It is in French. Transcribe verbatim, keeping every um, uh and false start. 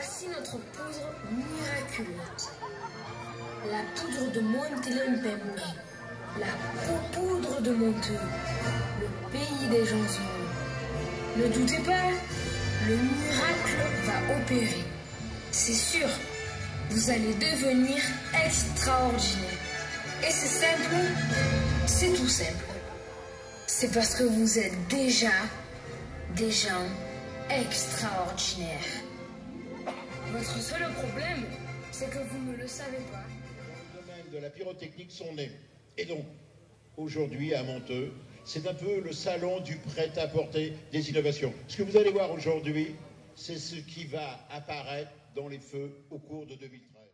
Voici notre poudre miraculeuse. La poudre de Montelempempe, la poudre de Monteux, le pays des gens heureux. Ne doutez pas, le miracle va opérer. C'est sûr, vous allez devenir extraordinaire. Et c'est simple, c'est tout simple. C'est parce que vous êtes déjà des gens extraordinaires. Votre seul problème, c'est que vous ne le savez pas. Dans le domaine de la pyrotechnique sont nés. Et donc, aujourd'hui à Monteux, c'est un peu le salon du prêt-à-porter des innovations. Ce que vous allez voir aujourd'hui, c'est ce qui va apparaître dans les feux au cours de deux mille treize.